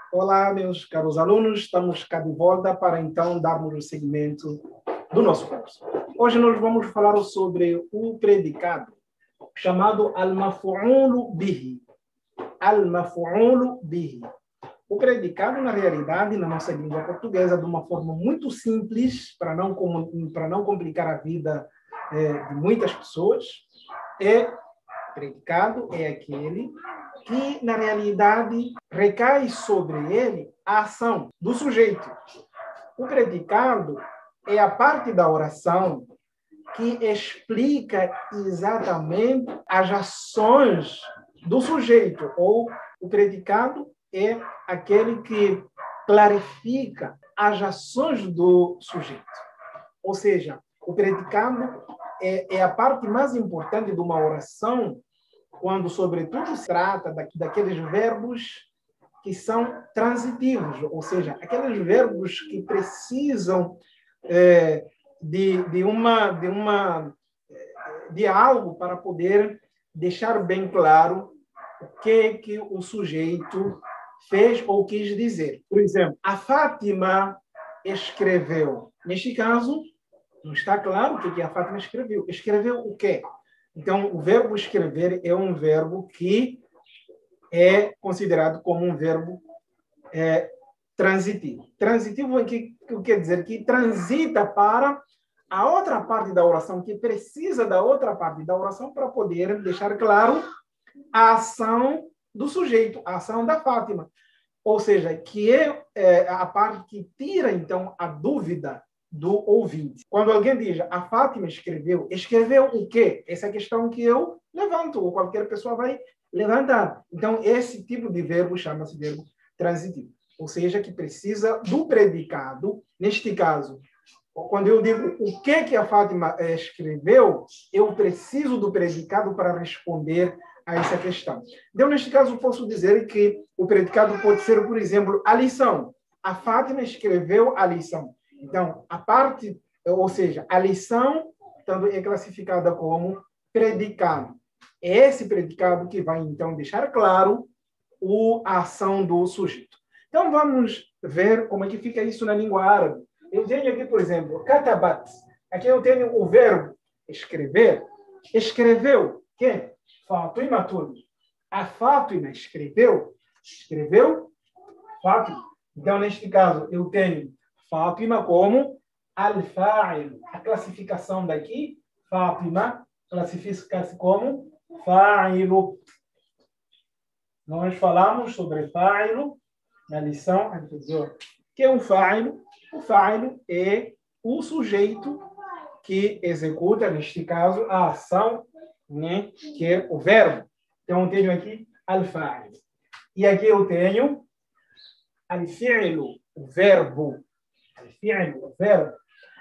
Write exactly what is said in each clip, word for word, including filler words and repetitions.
Olá, meus caros alunos, estamos cá de volta para então darmos o segmento do nosso curso. Hoje nós vamos falar sobre o predicado, chamado al-maf'ulu bihi. Al-maf'ulu bihi. O predicado, na realidade, na nossa língua portuguesa, de uma forma muito simples, para não, para não complicar a vida é, de muitas pessoas, é predicado é aquele que, na realidade, recai sobre ele a ação do sujeito. O predicado é a parte da oração que explica exatamente as ações do sujeito, ou o predicado é aquele que clarifica as ações do sujeito. Ou seja, o predicado é, é a parte mais importante de uma oração, quando, sobretudo, se trata daqueles verbos que são transitivos, ou seja, aqueles verbos que precisam é, de, de, uma, de, uma, de algo para poder deixar bem claro o que, que o sujeito fez ou quis dizer. Por exemplo, a Fátima escreveu. Neste caso, não está claro o que a Fátima escreveu. Escreveu o quê? Então, o verbo escrever é um verbo que é considerado como um verbo é, transitivo. Transitivo o que, que quer dizer? Que transita para a outra parte da oração, que precisa da outra parte da oração para poder deixar claro a ação do sujeito, a ação da Fátima. Ou seja, que é, é a parte que tira, então, a dúvida do ouvinte. Quando alguém diz, a Fátima escreveu, escreveu o quê? Essa é a questão que eu levanto, ou qualquer pessoa vai levantar. Então, esse tipo de verbo chama-se verbo transitivo. Ou seja, que precisa do predicado. Neste caso, quando eu digo o que, que a Fátima escreveu, eu preciso do predicado para responder a essa questão. Então, neste caso, posso dizer que o predicado pode ser, por exemplo, a lição. A Fátima escreveu a lição. Então, a parte, ou seja, a lição também é classificada como predicado. É esse predicado que vai, então, deixar claro o, a ação do sujeito. Então, vamos ver como é que fica isso na língua árabe. Eu tenho aqui, por exemplo, katabat. Aqui eu tenho o verbo escrever. Escreveu quem? Fátima. A Fátima escreveu. Escreveu Fátima. Então, neste caso, eu tenho Fátima como al-fa'il. A classificação daqui, Fátima, classifica-se como fa'ilu. Nós falamos sobre fa'ilu na lição anterior. O que é um fa'ilu? O fa'ilu é o sujeito que executa, neste caso, a ação, né, que é o verbo. Então, eu tenho aqui al-fa'il. E aqui eu tenho al-fi'lu, o verbo. Al-fi'lu, o verbo.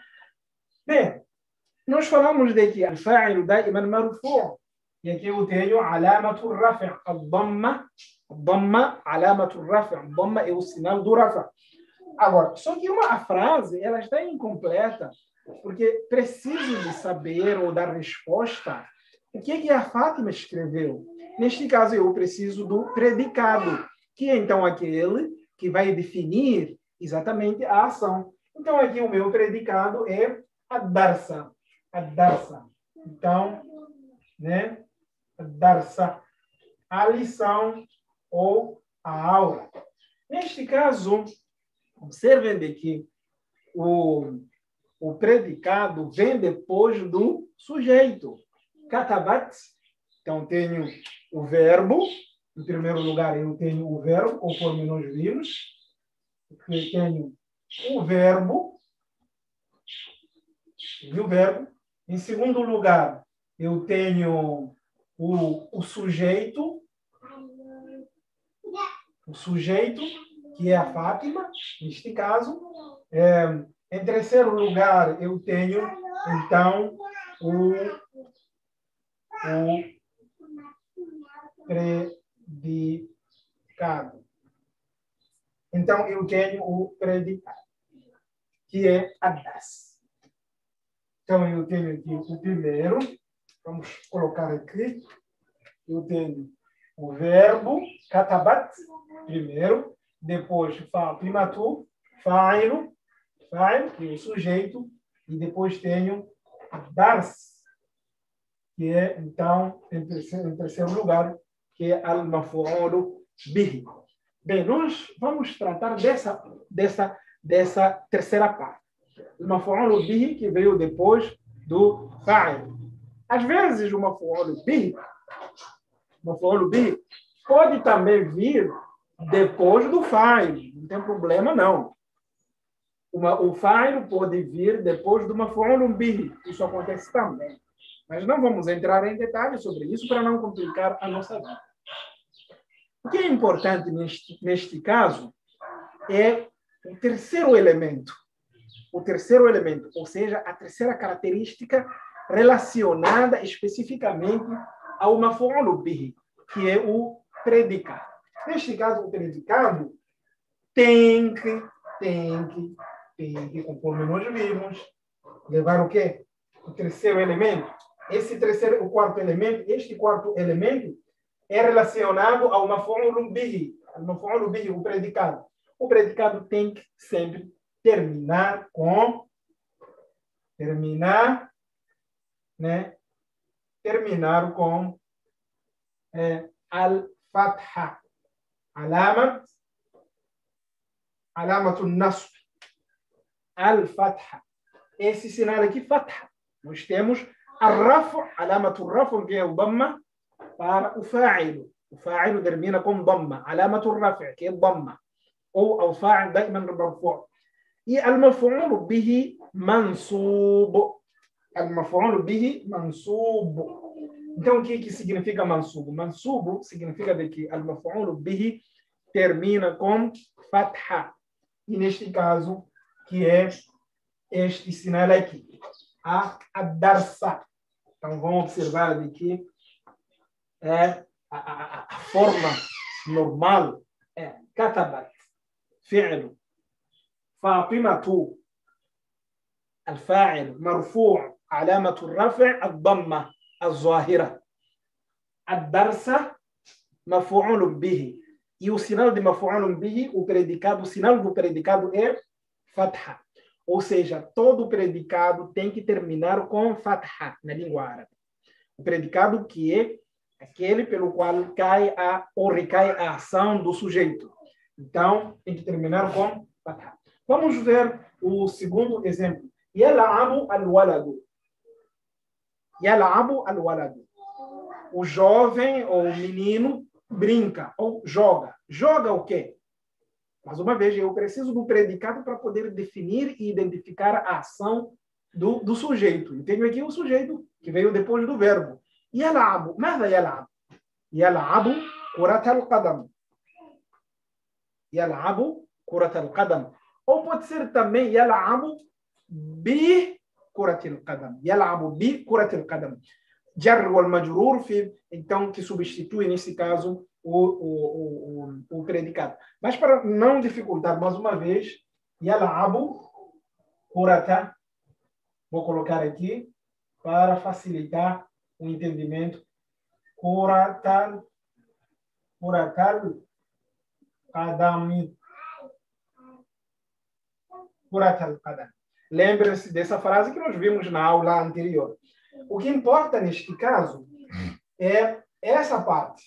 Bem, nós falamos de que al-fa'ilu da'iman marfu'. E aqui eu tenho alamatu rafi', al-damma. Damma, alamatu rafi'. Damma é o sinal do rafi'. Agora, só que uma a frase ela está incompleta, porque preciso de saber ou dar resposta o que, que a Fátima escreveu. Neste caso, eu preciso do predicado, que é então aquele que vai definir exatamente a ação. Então, aqui o meu predicado é ad-darsa. Ad-darsa. Então, né? Ad-darsa. A lição ou a aula. Neste caso, observem de que o, o predicado vem depois do sujeito. Katabat. Então, tenho o verbo. Em primeiro lugar, eu tenho o verbo, conforme nós vimos. Eu tenho o verbo. E o verbo. Em segundo lugar, eu tenho o, o sujeito. O sujeito, que é a Fátima, neste caso. É, em terceiro lugar, eu tenho, então, o, o predicado. Então, eu tenho o predicado, que é ad-das. Então, eu tenho aqui o primeiro. Vamos colocar aqui. Eu tenho o verbo, katabat, primeiro. depois fa'ilatu, fa'il, fa'il, que é o sujeito, e depois tenho dars, que é, então, em terceiro, em terceiro lugar, que é al-maf'ul bihi. Bem, nós vamos tratar dessa, dessa, dessa terceira parte. Al-maf'ul bihi, que veio depois do fa'il. Às vezes, o maf'ul bihi, maf'ul bihi pode também vir depois do fa'il. Não tem problema, não. Uma, o fa'il pode vir depois do maf'ul bihi. Isso acontece também. Mas não vamos entrar em detalhes sobre isso para não complicar a nossa vida. O que é importante neste, neste caso é o terceiro elemento. O terceiro elemento, ou seja, a terceira característica relacionada especificamente ao maf'ul bihi, que é o predicado. Neste caso, o predicado tem que, tem que, tem que, conforme nós vimos, levar o quê? O terceiro elemento. Esse terceiro, o quarto elemento, este quarto elemento é relacionado ao maf'ul bihi, ao maf'ul bihi, o predicado. O predicado tem que sempre terminar com terminar, né? Terminar com é, al-fatha, alamat, alamat al-nasb, al-fatha. Esse sinal aqui, fatha. Nós temos الرفع علامة الرفع que é o ضمة para o فاعل. O فاعل termina com ضمة. علامة الرفع que é ضمة. أو الفاعل دائما مرفوع. E المفعول به منصوب. المفعول به منصوب. Então o que que significa منصوب? منصوب significa de que المفعول به termina com fatha. E neste caso que é este sinal aqui, a ad-darsa. Então, vamos observar de que é, a, a, a forma normal é katabat, fi'l, fatimatu, al-fa'il, marfu' علامة الرفع الضمة الظاهرة. ad-darsa, maf'ul bihi. E o sinal de maf'ul bihi, o predicado, o sinal do predicado é fatha. Ou seja, todo predicado tem que terminar com fatha na língua árabe. O predicado que é aquele pelo qual cai a, ou recai a ação do sujeito. Então, tem que terminar com fatha. Vamos ver o segundo exemplo. Yal'abu al-waladu. Yal'abu al-waladu. O jovem ou o menino brinca ou joga. Joga o quê? Mais uma vez, eu preciso do predicado para poder definir e identificar a ação do, do sujeito. Eu tenho aqui o sujeito que veio depois do verbo. Yal'abu. Mada yal'abu? Yal'abu kurat al-qadam. Yal'abu kurat al-qadam. Ou pode ser também yal'abu bi kurat al-qadam. Yal'abu bi kurat al-qadam. Jar wal majrur, então, que substitui, nesse caso, O, o, o, o predicado. Mas para não dificultar mais uma vez, yal'abu kurata, vou colocar aqui para facilitar o entendimento. Kuratal, kuratal qadami. Kuratal qadam. Lembre-se dessa frase que nós vimos na aula anterior. O que importa neste caso é essa parte.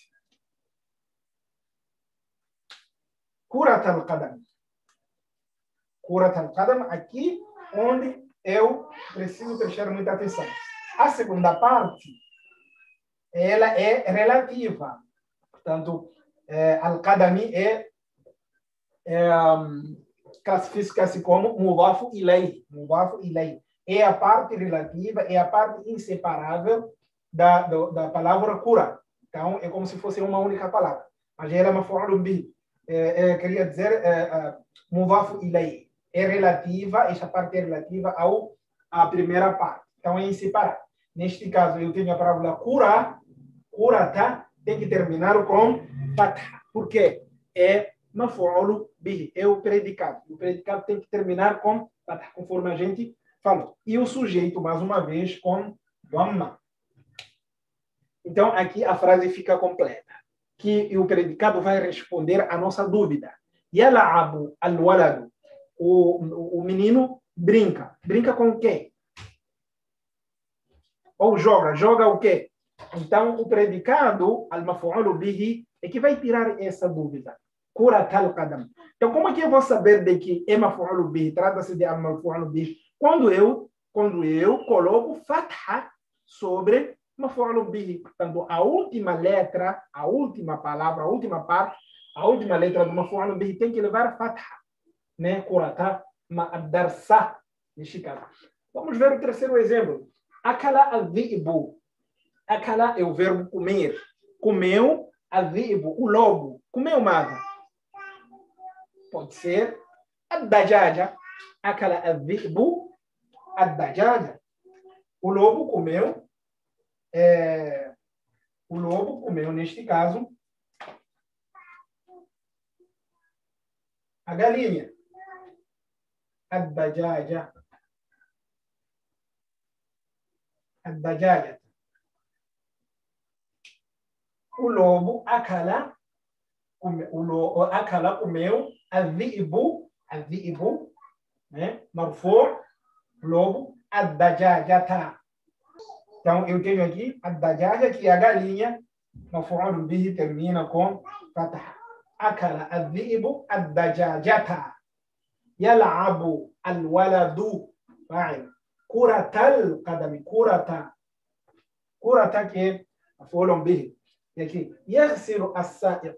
Kurat al-qadam. Kurat al-qadam, aqui onde eu preciso prestar muita atenção. A segunda parte, ela é relativa. Portanto, é, al-qadami é, é um, classifica-se como mudafu ilayh. Mudafu ilayh. É a parte relativa, é a parte inseparável da, da, da palavra cura. Então, é como se fosse uma única palavra. Mas ela é maf'ul bihi. É, é, queria dizer, é, mudafu ilayh, é relativa, esta parte é relativa ao, à primeira parte. Então, é inseparável. Neste caso, eu tenho a palavra cura, curata, tem que terminar com fatha. Por quê? É maf'ul bihi, é o predicado. O predicado tem que terminar com fatha, conforme a gente falou. E o sujeito, mais uma vez, com dhamma. Então, aqui a frase fica completa. Que o predicado vai responder à nossa dúvida. Yal'abu al-waladu. O, o menino brinca. Brinca com o quê? Ou joga. Joga o quê? Então, o predicado, al-maf'ul bihi, é que vai tirar essa dúvida. Kuratal qadam. Então, como é que eu vou saber de que é maf'ul bihi? Trata-se de al-maf'ul bihi. Quando eu, quando eu coloco fatha sobre maf'ul bihi. Portanto, a última letra, a última palavra, a última parte, a última letra do maf'ul bihi tem que levar fatha. Né? Kurata ma'adarsa. Neste caso. Vamos ver o terceiro exemplo. Akala al-dhi'bu. Akala é o verbo comer. Comeu al-dhi'bu, o lobo. Comeu maga. Pode ser ad-dajaja. Akala al-dhi'bu ad-dajaja. O lobo comeu é, o lobo comeu, neste caso, a galinha. Ad-dajaja. Ad-dajaja. O lobo, akala, come, o lobo, akala comeu, al-dhi'bu, al-dhi'bu, né? Marfu', lobo, ad-dajajata. Então, eu tenho aqui ad-dajaja, que é a galinha, maf'ul bihi termina com fatha. Akala al-dhi'bu, ad-dajajata. Yal'abu al-waladu, fa'il. Kuratal qadami, kurata. Kurata que é maf'ul bihi. E aqui, yaghsilu as-sa'iq.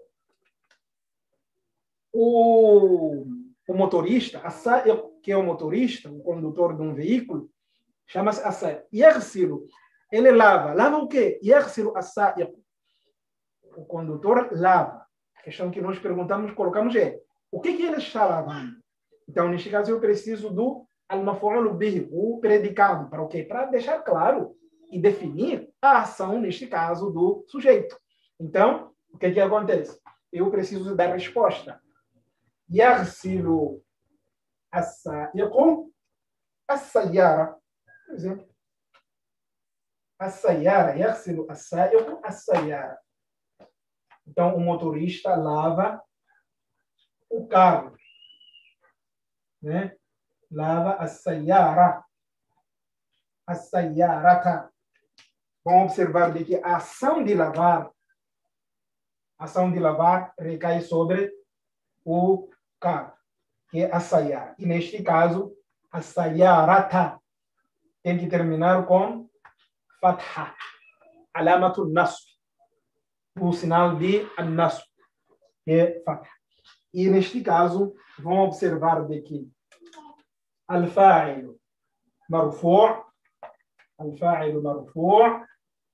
O, o motorista, as-sa'iq, que é o motorista, o condutor de um veículo, chama-se as-sa'iq. Yaghsilu, ele lava. Lava o quê? Yaghsilu as-sa'iq. O condutor lava. A questão que nós perguntamos, colocamos é, o que, que ele está lavando? Então, neste caso, eu preciso do al-maf'ul bihi, o predicado. Para o quê? Para deixar claro e definir a ação, neste caso, do sujeito. Então, o que, que acontece? Eu preciso dar resposta. Yaghsilu as-sa'iqu as-sayyara. Por exemplo, as-sayyara. Yaghsilu as-sa'iqu as-sayyara. Então, o motorista lava o carro. Né? Lava as-sayyara. As-sayyarata. Vamos observar de que a ação de lavar, a ação de lavar recai sobre o carro, que é as-sayyara. E neste caso, as-sayyarata tem que terminar com fatha. Alamatul nasb. O sinal de an-nasb, que é fatha. E neste caso, vamos observar de que al-fa'ilu marfu', al-fa'ilu marfu',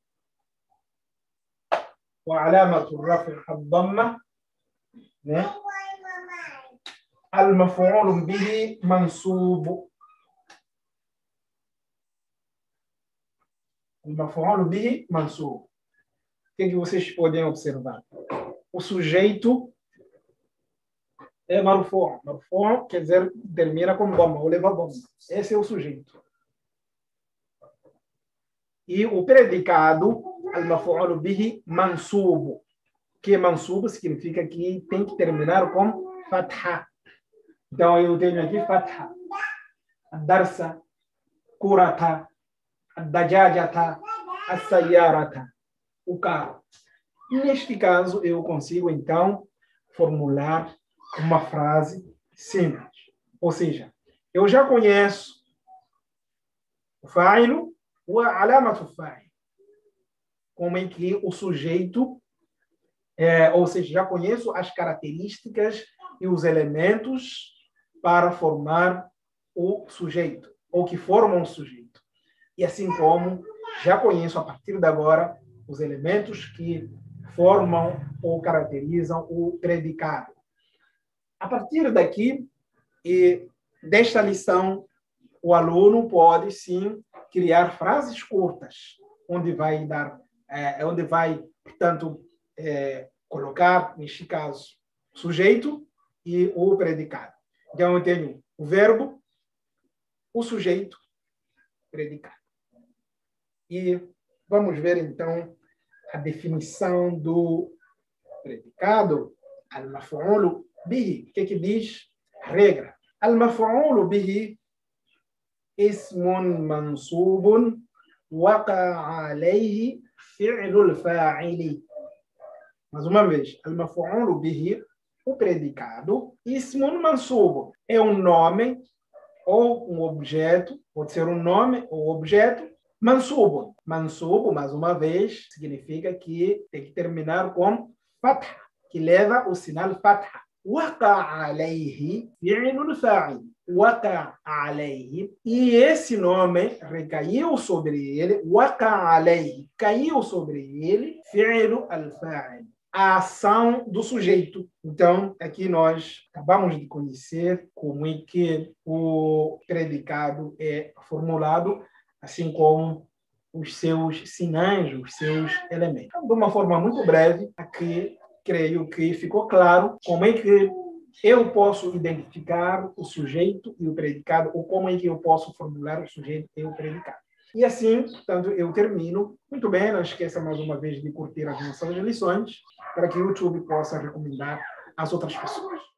وعلامة الرفع الضمة. المفعول به منصوب. المفعول به منصوب. O que, que vocês podem observar? O sujeito é marfu'. Marfu' quer dizer, termina com bomba, ou leva bomba. Esse é o sujeito. E o predicado, al-maf'ul bihi mansub, que mansub significa que tem que terminar com fatha. Então, eu tenho aqui fatha. Darsa, kurata, dajajata, as-sayyarata, o carro. Neste caso, eu consigo, então, formular uma frase simples. Ou seja, eu já conheço o fa'ilu, وعلامة الفاعل, como em que o sujeito, é, ou seja, já conheço as características e os elementos para formar o sujeito, ou que formam o sujeito. E assim como já conheço a partir de agora os elementos que formam ou caracterizam o predicado. A partir daqui, e desta lição, o aluno pode, sim, criar frases curtas, onde vai dar, é, onde vai, portanto, é, colocar, neste caso, o sujeito e o predicado. Então, eu tenho o verbo, o sujeito, predicado. E vamos ver, então, a definição do predicado, al-maf'ul bihi. O que que diz? Regra. Al-maf'ul bihi ismun mansubun waqa alayhi fi'lul fa'ili. Mais uma vez, al-maf'ul bihi, o predicado, ismun mansub, é um nome ou um objeto, pode ser um nome ou objeto, mansub. Mansub, mais uma vez, significa que tem que terminar com fatha, que leva o sinal fatha. Waqa alayhi fi'lul fa'il. Waqa alayhi. E esse nome recaiu sobre ele. Waqa alayhi. Caiu sobre ele. Fi'lu al-fa'il. A ação do sujeito. Então, aqui nós acabamos de conhecer como é que o predicado é formulado, assim como os seus sinais, os seus elementos. Então, de uma forma muito breve, aqui creio que ficou claro como é que eu posso identificar o sujeito e o predicado, ou como é que eu posso formular o sujeito e o predicado. E assim, portanto, eu termino. Muito bem, não esqueça mais uma vez de curtir as nossas lições, para que o YouTube possa recomendar às outras pessoas.